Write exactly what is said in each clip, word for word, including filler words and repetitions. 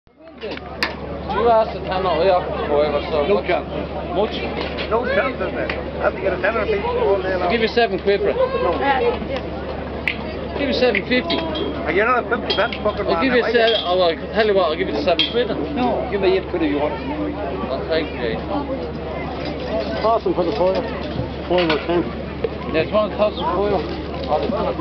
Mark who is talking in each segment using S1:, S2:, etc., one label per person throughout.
S1: You asked the tenner I offered five or so.
S2: No chance.
S1: Much?
S2: No chance, isn't it? I have to get a tenner a piece all day long.
S1: I'll give you seven quid for it.
S2: No.
S1: I'll give you seven fifty.
S2: Are you not a fifty pence fucking man?
S1: I'll give you
S2: now, are
S1: seven. Oh, well, I can tell you what. I'll give you the seven quid. Then.
S2: No, give me eight quid if you want it.
S1: I'll take it.
S3: Toss them for the foil. Foil or ten.
S1: Yeah, do you want to toss some foil? Oh, the tenner.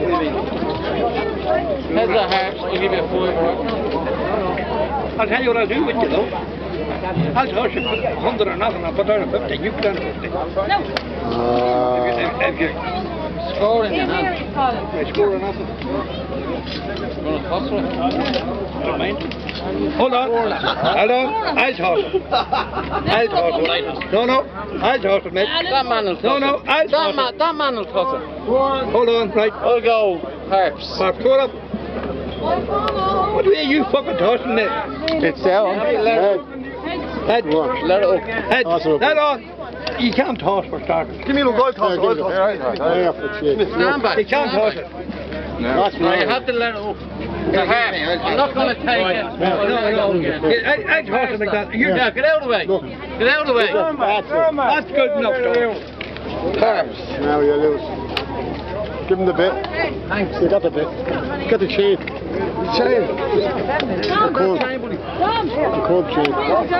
S1: Heads or hearts, I'll give you a five.
S2: I'll tell you what I'll do with you though. I'll toss you a hundred or nothing, I'll put down a fifty, you put down a fifty. No.
S3: Uh,
S2: If you, if you
S1: Score in your hand.
S2: I score or nothing,
S1: You want to toss it?
S2: I don't mind. Hold on, hold on, I'll toss it. I'll toss it. No, no, I'll toss it, mate.
S1: That man will toss
S2: No, no,
S1: it.
S2: I'll
S1: that
S2: toss
S1: man,
S2: it.
S1: That man will toss it.
S2: Hold on, right.
S1: I'll go harps.
S2: Mark, throw it up. What are you fucking tossing there?
S3: it's down. Head.
S2: Head.
S1: Let it up.
S2: Head.
S3: Toss it up.
S2: Head on. You can't toss for starters.
S3: Give me a look, I'll toss it. I'll toss it. Yeah, for shit.
S1: Stand back.
S2: You can't toss it.
S3: That's
S1: No, you
S3: right.
S1: have to let it up. The harp. I'm not going to take it.
S2: No, no, no. I, I toss it like that. You,
S1: Yeah, get out of the way.
S3: Look.
S1: Get out of the way.
S3: That's it.
S2: that's good enough, though.
S1: Harps.
S3: Now you lose. Give him the bit.
S1: Thanks.
S3: You got the bit. Get the chain. The chain. The cold. The cold chain.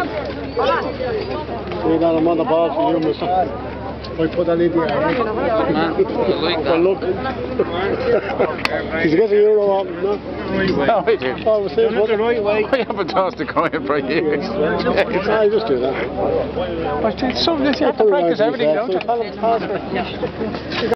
S3: See that I'm on the ball for you, mister. I put that in the air.
S1: Man, I like that.
S3: Well, look. He's getting a euro on him, no?
S4: No, I do.
S3: Oh, we'll see what the right way.
S4: I haven't tossed a coin for years.
S3: I just do that.
S4: But it's something you have to practice everything, don't you?
S3: So tell him to pass it.